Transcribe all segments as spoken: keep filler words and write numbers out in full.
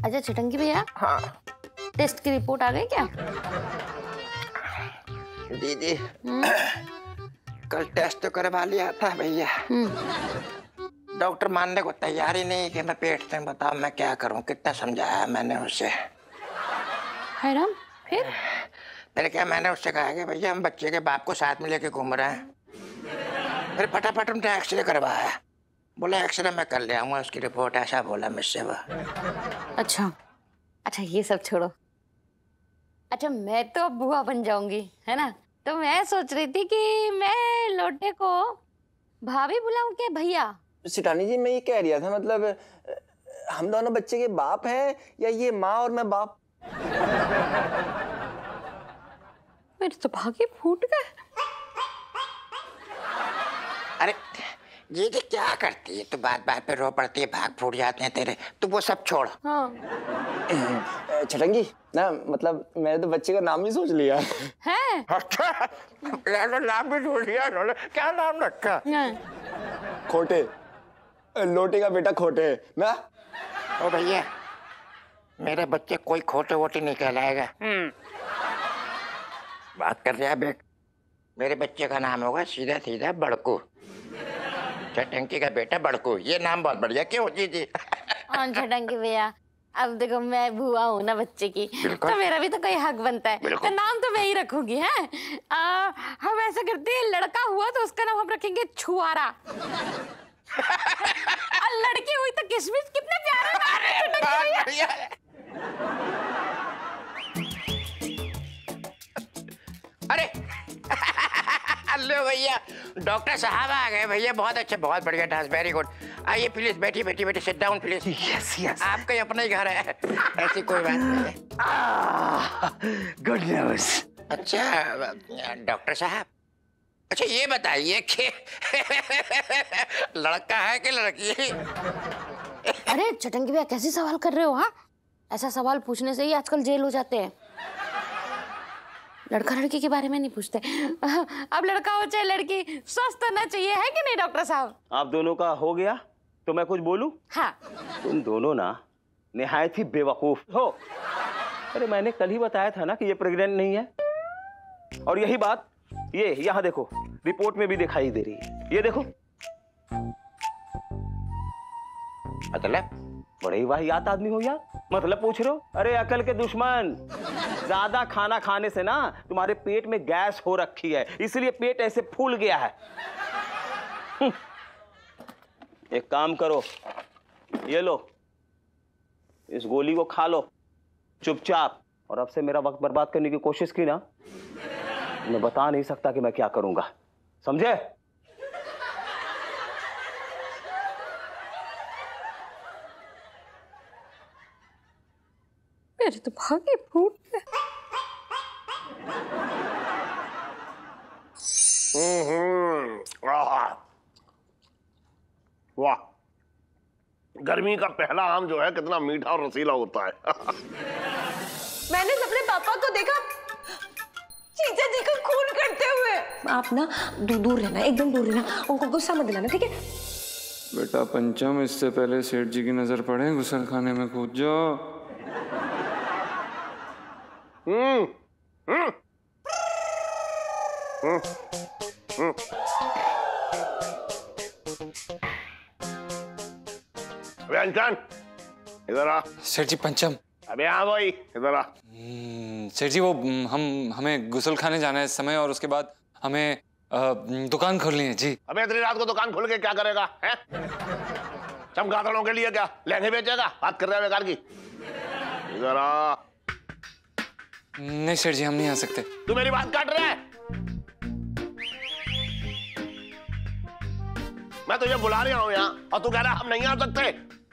अच्छा छटंगी भैया। हाँ। टेस्ट की रिपोर्ट आ गई क्या? दीदी कल टेस्ट तो करवा लिया था भैया, डॉक्टर मानने को तैयार ही नहीं कि मैं पेट से, बताओ मैं क्या करूं, कितना समझाया मैंने उसे। है राम, फिर मैंने क्या मैंने उससे कहा कि भैया हम बच्चे के बाप को साथ में लेके घूम रहे हैं। फिर फटाफट उनने एक्सरे करवाया, बोला एक्सरे मैं कर ले आऊंगा, उसकी रिपोर्ट ऐसा बोला मुझसे वो। अच्छा अच्छा ये सब छोड़ो। अच्छा मैं तो अब बुआ बन जाऊंगी है ना, तो मैं सोच रही थी कि मैं लोटे को भाभी बुलाऊं क्या भैया? सिटानी जी मैं ये कह रहा था, मतलब हम दोनों बच्चे के बाप हैं या ये माँ और मैं बाप? मेरे तो भागे फूट गए। अरे ये जी क्या करती है, तो बात बात पे रो पड़ती है, भाग फूट जाते हैं तेरे, तो वो सब छोड़। हाँ। छटंगी ना, मतलब मैंने तो बच्चे का नाम ही सोच लिया है। अच्छा नाम भी सोच लिया उन्होंने, क्या नाम रखा? खोटे, लोटे का बेटा खोटे ना। ओ भैया मेरे बच्चे कोई खोटे वोटे नहीं कहलाएगा। बात कर रहे हैं बेट, मेरे बच्चे का नाम होगा सीधा सीधा बड़कू, छटंकी का बेटा बड़कू। ये नाम बहुत बढ़िया, क्यों जी जी? हाँ छटंकी भैया, अब देखो मैं बुआ हूँ ना बच्चे की, तो मेरा भी तो कोई हक बनता है, तो नाम तो मैं ही रखूंगी। है हम ऐसा करते हैं, लड़का हुआ तो उसका नाम हम रखेंगे छुआरा, और लड़की हुई तो किशमिश। कितने प्यारे नाम है। अरे हेलो भैया, डॉक्टर साहब आ गए भैया, बहुत अच्छे, बहुत बढ़िया डांस, वेरी गुड। आइए प्लीज, बैठिए बैठिए बैठिए, sit down please. Yes yes, आपका ही अपना ही घर है, ऐसी कोई बात नहीं है। Good news. अच्छा डॉक्टर साहब, अच्छा ये बताइए कि लड़का है कि लड़की? अरे छटंकी भैया कैसे सवाल कर रहे हो? हाँ ऐसा सवाल पूछने से ही आजकल जेल हो जाते हैं। लड़का लड़की के बारे में नहीं पूछते। अब लड़का हो चाहे लड़की, स्वस्थ होना चाहिए, है कि नहीं डॉक्टर साहब? आप दोनों का हो गया तो मैं कुछ बोलूं? हाँ। तुम दोनों ना निहायत ही बेवकूफ हो। अरे मैंने कल ही बताया था ना कि ये प्रेग्नेंट नहीं है, और यही बात ये यहाँ देखो रिपोर्ट में भी दिखाई दे रही है। ये देखो, मतलब बड़े ही वाहियात आदमी हो यार, मतलब पूछ रहे हो? अरे अकल के दुश्मन, ज्यादा खाना खाने से ना तुम्हारे पेट में गैस हो रखी है, इसलिए पेट ऐसे फूल गया है। एक काम करो, ये लो, इस गोली को खा लो चुपचाप, और अब से मेरा वक्त बर्बाद करने की कोशिश की ना, मैं बता नहीं सकता कि मैं क्या करूंगा, समझे? मेरे तो भागे फूट गए। वाह, गर्मी का पहला आम जो है कितना मीठा और रसीला होता है। मैंने अपने पापा को देखा जीजा जी को खून करते हुए। आप ना दूर दूर रहना, एकदम दूर रहना, उनको गुस्सा मत दिलाना, ठीक है? बेटा पंचम, इससे पहले सेठ जी की नजर पड़े गुसल खाने में कूद जाओ। हम्म हम्म हम्म अंचन इधर आ। सेठ जी पंचम। अबे आ भाई इधर आ। सेठ जी वो हम हमें गुसल खाने जाना है इस समय, और उसके बाद हमें आ, दुकान खोलनी है जी। अबे इतनी रात को दुकान खोल के क्या करेगा? हैं? चमगादड़ों के लिए क्या लहंगे बेचेगा? बात कर रहा है बेकार की। इधर आ। नहीं सेठ जी हम नहीं आ सकते। तू मेरी बात काट रहा है? मैं तुझे बुला रहा हूँ यहाँ और तू कह रहा हम नहीं आ सकते।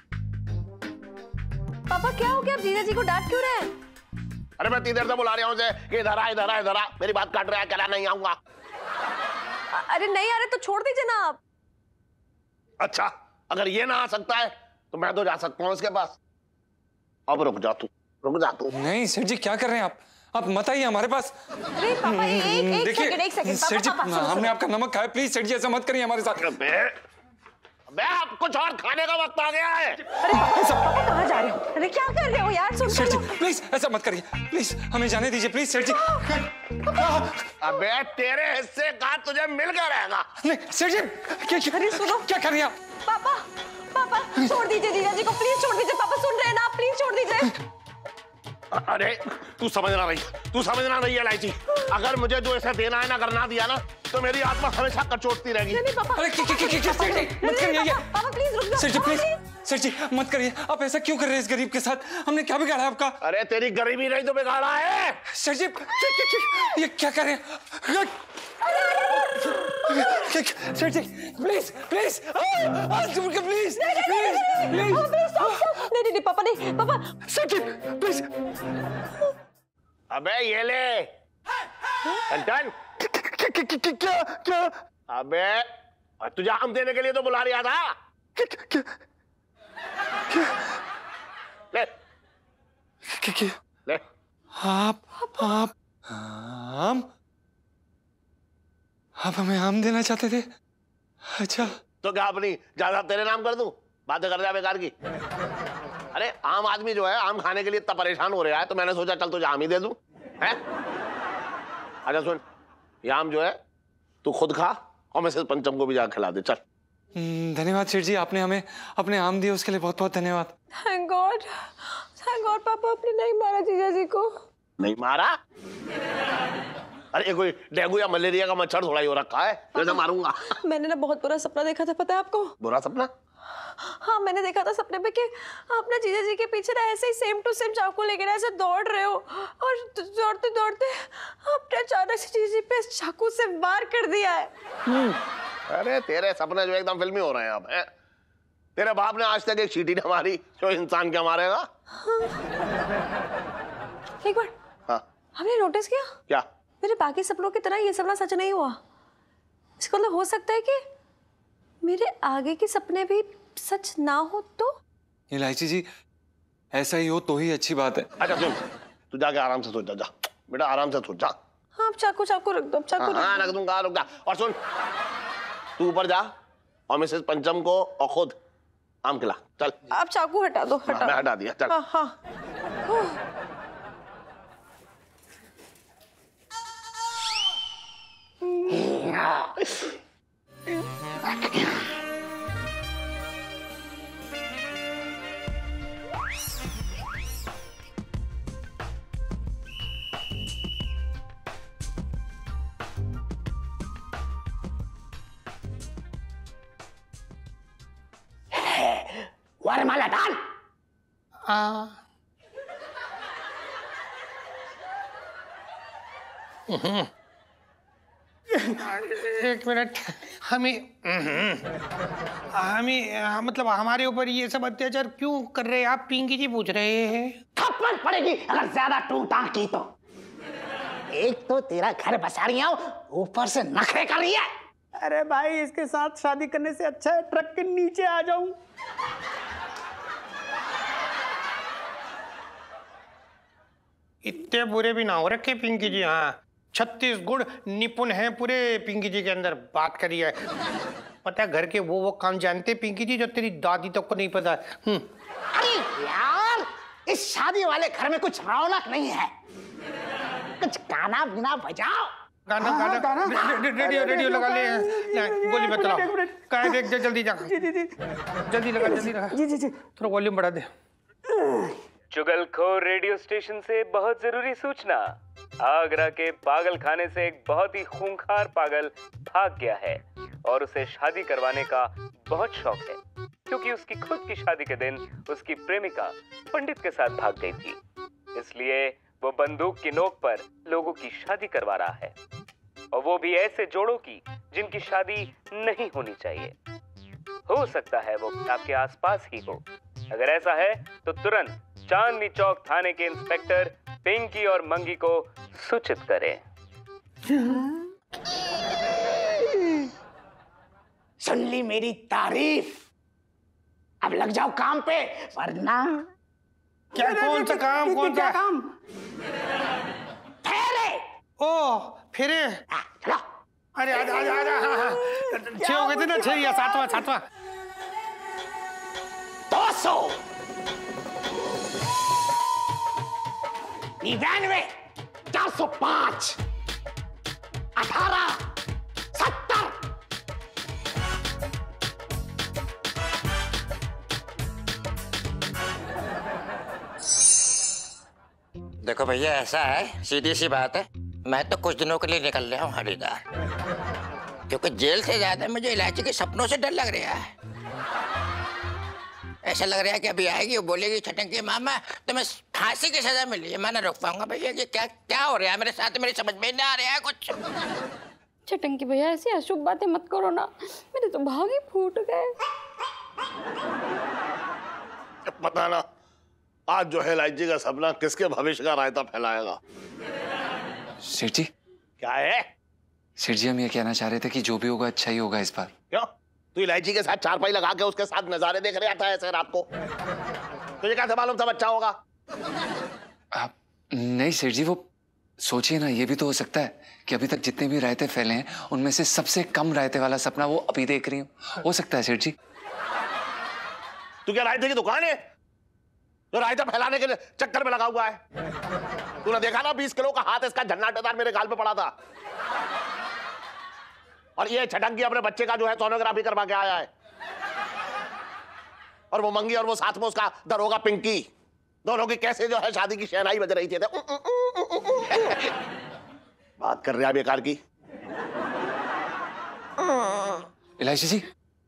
पापा क्या हो गया, आप जीजा जी को डांट क्यों रहे हैं? अरे मैं तीन देर से बुला रहा हूँ उसे कि इधर आ इधर आ इधर आ, मेरी बात काट रहा है, कह रहा नहीं आऊंगा। अरे नहीं आ रहे तो छोड़ दीजिए ना आप। अच्छा अगर ये ना आ सकता है तो मैं तो जा सकता हूँ उसके पास। अब रुक जा तू, रुक जा तू। नहीं सेठ जी क्या कर रहे हैं आप? आप मत आइए हमारे पास। अरे पापा एक एक सेकंड, एक सेकंड। सेठ जी हमने आपका नमक खाया, प्लीज सेठ जी ऐसा मत करिए हमारे साथ। बे अब कुछ और खाने का वक्त आ गया है। अरे पापा, पापा कहाँ जा रहे हो? अरे क्या कर रहे हो यार? सुन सेठ जी प्लीज ऐसा मत करिए, प्लीज हमें जाने दीजिए प्लीज सेठ जी। अबे तेरे हिस्से का तुझे मिल गया रहेगा। नहीं सेठ जी क्या क्या अरे सुनो, क्या कर रही हैं आप? पापा पापा छोड़ दीजिए जीजा जी को, प्लीज छोड़ दीजिए। पापा सुन रहे हैं ना, प्लीज छोड़ दीजिए। अरे तू समझ ना रही, तू समझ ना रही है इलायची। अगर मुझे जो ऐसा देना है ना, अगर ना दिया ना, तो मेरी आत्मा हमेशा कचोटती रहेगी। नहीं पापा, अरे क्या क्या क्या सेठ जी मत करिए। पापा प्लीज रुक जाओ। सेठ जी प्लीज, सेठ जी मत करिए, आप ऐसा क्यों कर रहे हैं इस गरीब के साथ? हमने क्या बिगाड़ा आपका? अरे तेरी गरीबी नहीं तो बिगाड़ा है। सेठ जी ये क्या कर रहे हैं? सेठ जी प्लीज प्लीज प्लीज प्लीज नहीं नहीं पापा, नहीं पापा। सेठ जी प्लीज। अबे ये ले डन। क्या क्या? अबे तुझे आम देने के लिए तो बुला रहा था। क्या ले क्या ले। आप आप आम आप हमें आम देना चाहते थे? अच्छा तो क्या अपनी ज्यादा तेरे नाम कर दूं? बातें कर रहा बेकार की। अरे आम आदमी जो है आम खाने के लिए इतना परेशान हो रहा है, तो मैंने सोचा चल तुझे आम ही दे दूं। है? अच्छा सुन, ये आम जो है तू खुद खा और मिसेस पंचम को भी जाकर खिला दे। चल। धन्यवाद सेठ जी, आपने हमें अपने आम दिए उसके लिए बहुत बहुत धन्यवाद। थैंक गॉड, थैंक गॉड पापा आपने नहीं मारा जीजा जी को। नहीं मारा? अरे कोई डेंगू या मलेरिया का मच्छर थोड़ा ही हो रखा है जैसे मारूंगा। मैंने ना बहुत बुरा सपना देखा था, पता है आपको? बुरा सपना? हाँ मैंने देखा था सपने में कि आप ना जीजा जी के पीछे ना ऐसे ही सेम टू सेम चाकू लेके ना ऐसे दौड़ रहे हो, और दौड़ते दौड़ते आपने अचानक से जीजा जी पे चाकू से वार कर दिया है। अरे तेरे सपने जो एकदम फिल्मी हो रहे हैं अब। है? तेरे बाप ने आज तक एक चींटी न मारी जो इंसान क्या मारेगा। हाँ। एक बार हाँ हमने नोटिस किया क्या? मेरे बाकी सपनों की तरह ये सपना सच नहीं हुआ। इसका मतलब हो सकता है कि मेरे आगे के सपने भी सच ना हो तो? इलायची जी ऐसा ही हो तो ही अच्छी बात है। अच्छा सुन, तू जाके आराम से सो जा, जा बेटा आराम से सो जा। हाँ आप चाकू चाकू रख दो, अब चाकू हाँ, हाँ रख दूंगा, रुक जा। और सुन तू ऊपर जा और मिसेस पंचम को और खुद आम खिला। चल आप चाकू हटा दो। हटा हाँ, मैं हटा दिया। चल। हाँ हाँ वरमाला डाल। एक मिनट, हमें हमें मतलब हमारे ऊपर ये सब अत्याचार क्यों कर रहे हैं आप? पिंकी जी पूछ रहे हैं। थप्पड़ पड़ेगी अगर ज्यादा टूटा की तो। एक तो तेरा घर बसा रही हूं, ऊपर से नखरे कर रही है। अरे भाई इसके साथ शादी करने से अच्छा है ट्रक के नीचे आ जाऊं। इतने बुरे भी ना हो रखे पिंकी जी। हाँ छत्तीस गुण निपुण हैं पूरे पिंकी जी के अंदर। बात करिए, पता है घर के वो वो काम जानते पिंकी जी जो तेरी दादी तक को नहीं पता। अरे यार इस शादी वाले घर में कुछ रौनक नहीं है। कुछ गाना बिना बजाओ। गाना गाना रेडियो रेडियो लगा ले, गोली मत चलाओ। कहाँ देख दे, जल्दी जा, जल्दी लगा, जल्दी लगा। जी जी जी थोड़ा वॉल्यूम बढ़ा दे। चुगलखोर रेडियो स्टेशन से बहुत जरूरी सूचना। आगरा के पागल खाने से एक बहुत ही खूंखार पागल भाग गया है और उसे शादी करवाने का बहुत शौक है, क्योंकि उसकी खुद की शादी के दिन उसकी प्रेमिका पंडित के साथ भाग गई थी। इसलिए वो बंदूक की नोक पर लोगों की शादी करवा रहा है, और वो भी ऐसे जोड़ों की जिनकी शादी नहीं होनी चाहिए। हो सकता है वो आपके आसपास ही हो। अगर ऐसा है तो तुरंत चांदनी चौक थाने के इंस्पेक्टर पिंकी और मंगी को सूचित करें। सुन ली मेरी तारीफ, अब लग जाओ काम पे, वरना क्या? कौन सा काम? कौन सा काम? फेरे। ओ फेरे। चलो। अरे आजा आजा आजा। हाँ हाँ छह हो गए थे ना, छह या सातवां सातवां। सौ, निन्यानवे, चार सौ पांच, अठारह, सत्तर। देखो भैया, ऐसा है, सीधी सी बात है, मैं तो कुछ दिनों के लिए निकल रहा हूँ हरिद्वार, क्योंकि जेल से ज्यादा मुझे इलायची के सपनों से डर लग रहा है। ऐसा लग रहा है कि अभी आएगी, वो बोलेगी छटंकी मामा तुम्हें फांसी की सजा मिली है। मैं ना रोक पाऊंगा भैया कि क्या क्या हो रहा है मेरे साथ, मेरी समझ में नहीं आ रहा है कुछ। छटंकी भैया ऐसी अशुभ बातें मत करो ना, मेरे तो भाग ही फूट गए। पता ना आज जो है इलायची का सपना किसके भविष्य का रायता फैलाएगा। सेठ जी। क्या है? सेठ जी, हम ये कहना चाह रहे थे कि जो भी होगा अच्छा ही होगा इस बार। क्यों? तू इलायची के साथ चारपाई लगा के उसके साथ नजारे देख रहा था ऐसे रात को? तुझे क्या मालूम सब अच्छा होगा? आप नहीं सेठ जी, वो सोचिए ना, ये भी तो हो सकता है कि अभी तक जितने भी रायते फैले हैं उनमें से सबसे कम रायते वाला सपना वो अभी देख रही हूँ। हो सकता है सेठ जी। तू क्या रायते की दुकान है तो रायता फैलाने के चक्कर में लगा हुआ है? तूने देखा ना बीस किलो का हाथ इसका झन्नाटेदार मेरे गाल पे पड़ा था, और ये छटंकी अपने बच्चे का जो है सोनोग्राफी करवा के आया है, और वो मंगी और वो साथ में उसका दरोगा पिंकी, दोनों की कैसे जो है शादी की शहनाई बज रही थी। बात कर रहे हैं बेकार की। इलायची जी,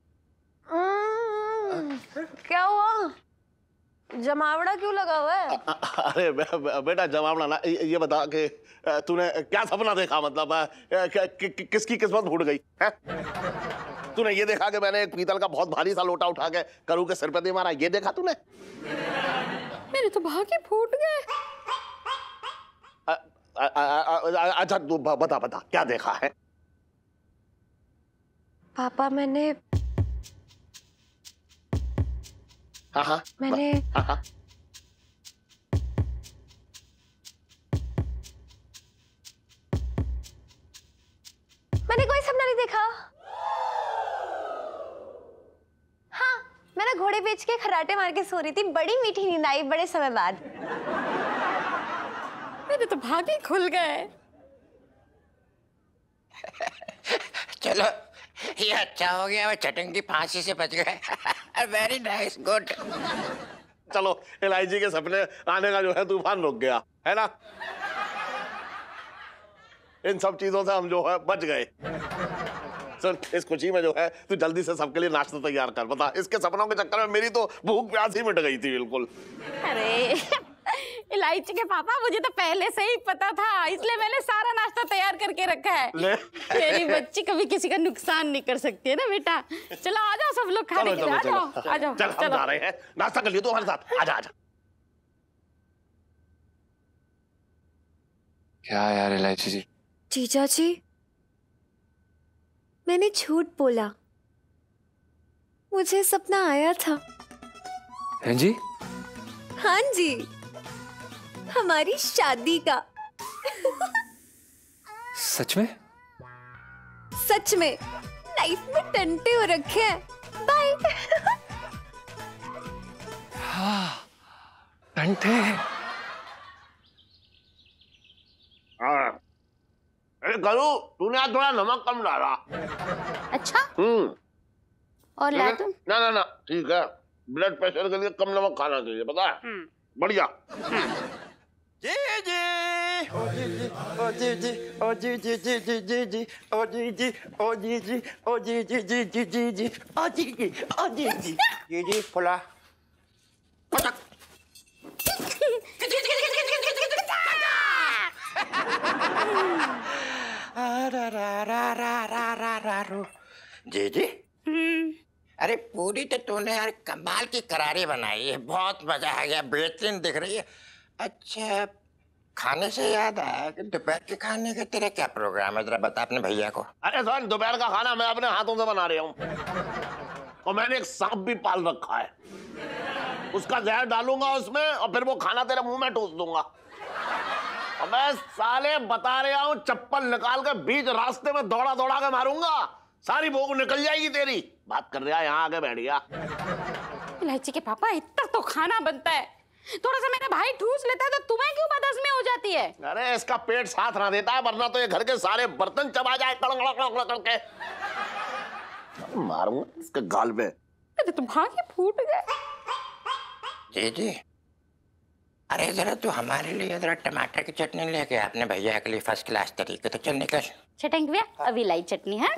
क्या हुआ? जमावड़ा क्यों लगा हुआ है? अरे बे, बे, बेटा जमावड़ा ना, ये बता कि तूने क्या सपना देखा, मतलब कि, कि, कि, किसकी किस्मत फूट गई है? तूने ये देखा कि मैंने एक पीतल का बहुत भारी सा लोटा उठा के करू के सिर पे दे मारा, ये देखा तूने? मेरे तो भागे फूट गए। अच्छा तू बता बता क्या देखा है? पापा मैंने हाँ हाँ मैंने हाँ हाँ मैंने कोई सपना नहीं देखा। हाँ, मैंने घोड़े बेच के खर्राटे मार के सो रही थी, बड़ी मीठी नींद आई बड़े समय बाद। मेरे तो भागे खुल गए। चलो ये अच्छा हो गया, वो छटंकी फांसी से बच गए। Very nice, good. चलो इलायची के सपने आने का जो है तूफान रुक गया है ना। इन सब चीजों से हम जो है बच गए। सुन, इस खुशी में जो है तू जल्दी से सबके लिए नाश्ता तैयार कर। बता, इसके सपनों के चक्कर में मेरी तो भूख प्यास ही मिट गई थी बिल्कुल। अरे इलायची के पापा, मुझे तो पहले से ही पता था, इसलिए मैंने सारा नाश्ता तैयार करके रखा है। ले। मेरी बच्ची कभी किसी का नुकसान नहीं कर सकती है ना बेटा। चलो आ जाओ सब लोग खाने के लिए, आ जाओ आ जाओ। चल हम जा रहे हैं, नाश्ता कर लियो तू हमारे साथ, आजा आजा। क्या यार इलायची जी। जीजा जी, मैंने झूठ बोला, मुझे सपना आया था। हैं जी? हाँ जी, हमारी शादी का। सच में? सच में, लाइफ में टंटे हो रखे हैं। बाय। हाँ, टंटे। हाँ। अरे करू, तूने आज थोड़ा नमक कम डाला। अच्छा, हम्म। और ला तुम? ना ना ना, ठीक है, ब्लड प्रेशर के लिए कम नमक खाना चाहिए, पता है? बढ़िया। जी जी ओ जी जी ओ जी जी ओ जी जी जी जी जी जी ओ जी जी ओ जी जी ओ जी जी जी जी जी जी ओ जी जी ओ जी जी जी जी फुला जी जी। अरे पूरी तो तूने यार कमाल की करारी बनाई है, बहुत मजा आ गया, बेहतरीन दिख रही है। अच्छा, खाने से याद आया कि दोपहर के खाने का तेरा क्या प्रोग्राम है, जरा बता अपने भैया को। अरे सर, दोपहर का खाना मैं अपने हाथों से बना रहा हूँ, और मैंने एक सांप भी पाल रखा है, उसका जहर डालूंगा उसमें और फिर वो खाना तेरे मुंह में ठूस दूंगा। और मैं साले बता रहा हूँ, चप्पल निकाल के बीच रास्ते में दौड़ा दौड़ा के मारूंगा, सारी भूख निकल जाएगी तेरी। बात कर रहा है, यहाँ आके बैठ गया। इलायची के पापा, इतना तो खाना बनता है, थोड़ा सा मेरा भाई ठूस लेता है तो तुम्हें क्यों बदहज़मी हो जाती है? अरे इसका पेट साथ ना देता है, वरना तो ये घर के सारे बर्तन चबा जाए कड़क करके। मारूंगा इसके गाल पे। अरे तुम्हारे फूट गए। जी जी, अरे जरा तू हमारे लिए जरा टमाटर की चटनी लेके आपने भैया के लिए फर्स्ट क्लास तरीके तो चल निकल। चटनी भैया, अभी लाई चटनी है।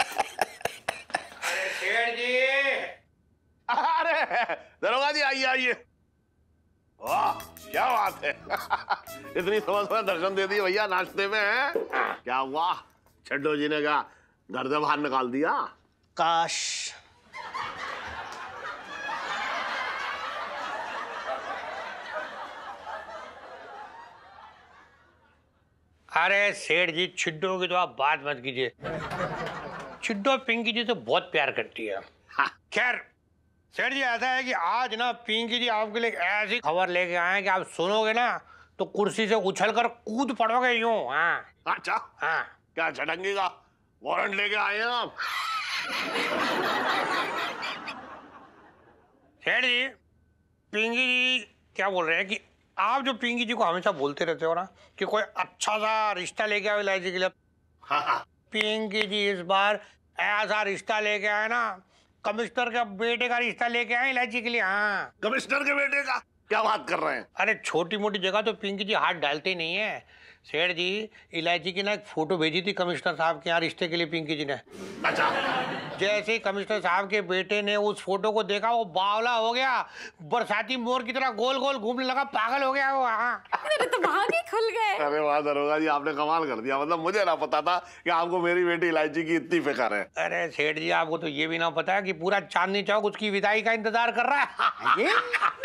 अरे शेर जी, अरे दरोगा जी आइए आइए। वाह क्या बात है। इतनी समझ में दर्शन दे दिए भैया नाश्ते में है। क्या हुआ, छड्डो जी ने क्या घर से बाहर निकाल दिया? काश। अरे सेठ जी, छिड्डो की तो आप बात मत कीजिए। छिड्डो पिंकी जी से बहुत प्यार करती है। खैर सेठ जी, ऐसा है कि आज ना पिंकी जी आपके लिए ऐसी खबर लेके आए हैं कि आप सुनोगे ना तो कुर्सी से उछलकर कूद पड़ोगे यूं। हाँ अच्छा, हाँ। क्या झटंगी का वारंट लेके आए हैं आप? सेठ जी, पिंकी जी क्या बोल रहे हैं कि आप जो पिंकी जी को हमेशा बोलते रहते हो ना कि कोई अच्छा सा रिश्ता लेके आओ इलायची के लिए, पिंकी जी इस बार ऐसा रिश्ता लेके आए ना, कमिश्नर के बेटे का रिश्ता लेके आए इलायची के लिए। हाँ, कमिश्नर के बेटे का? क्या बात कर रहे हैं? अरे छोटी मोटी जगह तो पिंकी जी हाथ डालते ही नहीं है। सेठ जी, इलायची की ना एक फोटो भेजी थी कमिश्नर साहब के यहाँ रिश्ते के लिए पिंकी जी ने। अच्छा। जैसे ही कमिश्नर साहब के बेटे ने उस फोटो को देखा, वो बावला हो गया, बरसाती मोर की तरह गोल गोल घूमने लगा, पागल हो गया वो। हाँ, मेरे तो भाग ही खुल गए। अरे वाह दरोगा जी, आपने कमाल कर दिया। मतलब मुझे ना पता था कि आपको मेरी बेटी इलायची की इतनी फिक्र है। अरे सेठ जी, आपको तो ये भी ना पता है कि पूरा चांदनी चौक उसकी विदाई का इंतजार कर रहा है। ये?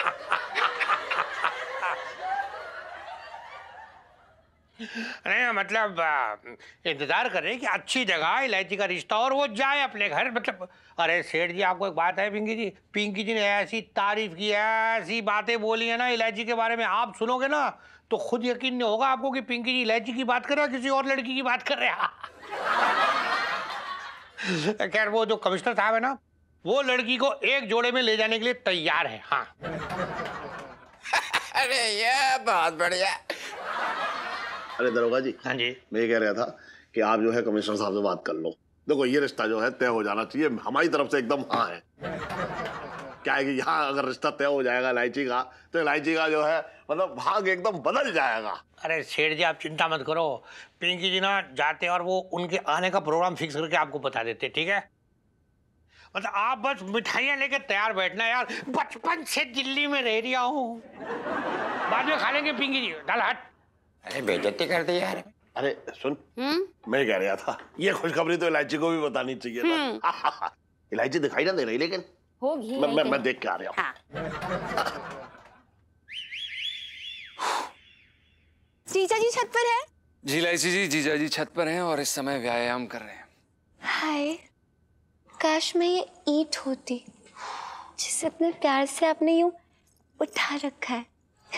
नहीं मतलब इंतजार कर रहे हैं कि अच्छी जगह इलायची का रिश्ता और वो जाए अपने घर। मतलब अरे सेठ जी, आपको एक बात है, पिंकी जी पिंकी जी ने ऐसी तारीफ की है, ऐसी बातें बोली है ना इलायची के बारे में, आप सुनोगे ना तो खुद यकीन नहीं होगा आपको कि पिंकी जी इलायची की बात कर रहे हैं, किसी और लड़की की बात कर रहे हैं। खैर वो जो कमिश्नर साहब है ना, वो लड़की को एक जोड़े में ले जाने के लिए तैयार है। हाँ। अरे ये बहुत बढ़िया। अरे दरोगा जी, हाँ जी, मैं ये कह रहा था कि आप जो है कमिश्नर साहब से बात कर लो। देखो ये रिश्ता जो है तय हो जाना चाहिए, हमारी तरफ से एकदम हाँ है। क्या है कि यहाँ अगर रिश्ता तय हो जाएगा इलायची का, तो इलायची का जो है मतलब भाग एकदम बदल जाएगा। अरे सेठ जी, आप चिंता मत करो, पिंकी जी ना जाते और वो उनके आने का प्रोग्राम फिक्स करके आपको बता देते, ठीक है? मतलब आप बस मिठाइयाँ लेके तैयार बैठना यार, बचपन से दिल्ली में रह रहा हूँ, बाद में खा लेंगे पिंकी जी। डाल हट। अरे बेइज्जती कर दी यार। अरे सुन, मैं कह रहा था ये खुशखबरी तो इलायची को भी बतानी चाहिए था। इलायची दिखाई ना दे रही, लेकिन होगी। मैं, मैं, मैं देख के आ रहा हूँ। हाँ। जीजाजी छत पर है? जी इलायची जी, जीजाजी छत पर हैं और इस समय व्यायाम कर रहे हैं। हाय, काश मैं ये ईंट होती जिसे अपने प्यार से आपने यूं उठा रखा है।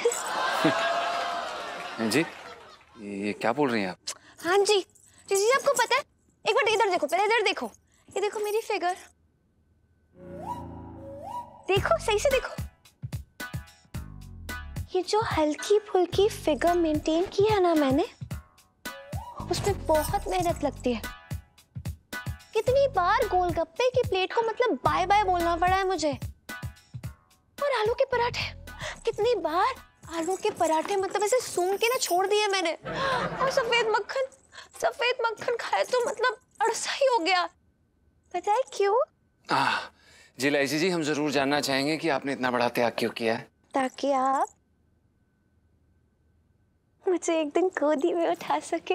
जी ये क्या बोल रही हैं आप? हाँ जी जी जी, आपको पता है, एक बार इधर देखो, पहले इधर देखो, ये देखो मेरी फिगर, देखो सही से देखो। ये जो हल्की फुल्की फिगर मेंटेन की है ना मैंने, उसमें बहुत मेहनत लगती है। कितनी बार गोलगप्पे की प्लेट को मतलब बाय बाय बोलना पड़ा है मुझे। और आलू के पराठे, कितनी बार आलू के पराठे मतलब ऐसे सूंघ के ना छोड़ दिए मैंने। और सफेद मक्खन, सफेद मक्खन खाए तो मतलब अड़सा ही हो गया। पता है क्यों? आह, जी इलायची जी, हम जरूर जानना चाहेंगे कि आपने इतना बड़ा त्याग क्यों किया है। ताकि आप मुझे एक दिन गोदी में उठा सके।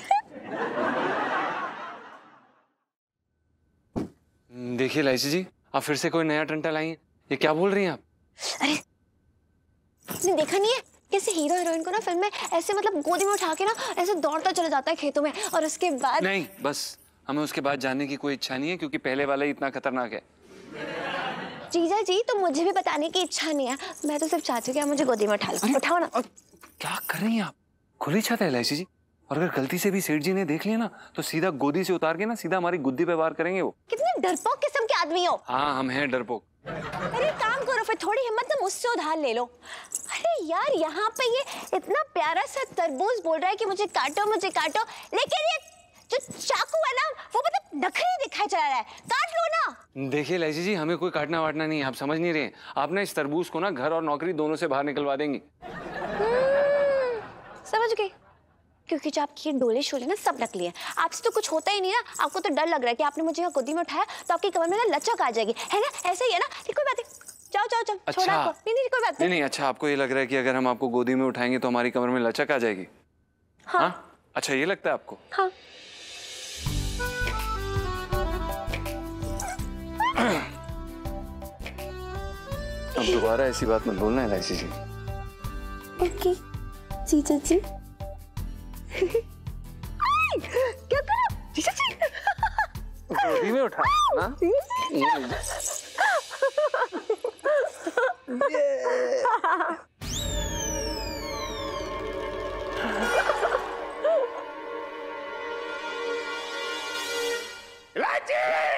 देखिए इलायची जी, आप फिर से कोई नया टंटा लाई हैं। ये क्या बोल रही हैं आप? अरे आपने देखा नहीं है कैसे हीरो हीरोइन को ना फिल्म में ऐसे मतलब गोदी में उठा के ना ऐसे दौड़ता चला जाता है खेतों में, और उसके बाद नहीं, बस हमें उसके बाद जानने की कोई इच्छा नहीं है, क्योंकि पहले वाला ही इतना खतरनाक है। जीजा जी, तो मुझे भी बताने की इच्छा नहीं है, मैं तो सिर्फ चाहती हूँ कि आप मुझे गोदी में उठा लो। उठाओ ना। क्या कर रही हैं आप? खुली छत है इलायची जी, और अगर गलती से भी सेठ जी ने देख लिया ना तो सीधा गोदी से उतार के ना सीधा हमारी गुद्दी पे वार करेंगे वो। कितने कितने डरपोक किस्म के आदमी हो। हाँ हम हैं डरपोक। अरे काम करो फिर, थोड़ी हिम्मत ना मुझसे उधार ले लो। अरे यार यहाँ पे ये इतना प्यारा सा तरबूज बोल रहा है कि मुझे काटो मुझे काटो, लेकिन ये जो चाकू है ना वो मतलब नखरे दिखाई चला रहा है, काट लो ना। देखिए इलायची जी, हमें कोई काटना वाटना नहीं है, आप समझ नहीं रहे। आप ना इस तरबूज को ना घर और नौकरी दोनों से बाहर निकलवा देंगी। समझ गई, क्योंकि जो आपकी डोले शोले ना सब नकली है, आपसे तो कुछ होता ही नहीं ना। आपको तो डर लग रहा है कि आपने मुझे यहाँ गोदी में उठाया तो आपकी कमर में ना लचक आ जाएगी, है ना? ऐसे ही है ना? कोई बात नहीं, जाओ जाओ जाओ। अच्छा। छोड़ा आपको। नहीं नहीं कोई बात नहीं नहीं अच्छा, आपको ये लग रहा है कि अगर हम आपको गोदी में उठाएंगे तो हमारी कमर में लचक आ जाएगी? हाँ, हाँ? अच्छा ये लगता है आपको? हाँ। अब दोबारा ऐसी बात मत बोलना इलायची जी। ओके जीजा जी। क्या करो जीजा जी? गोदी में उठा ना? इलायची!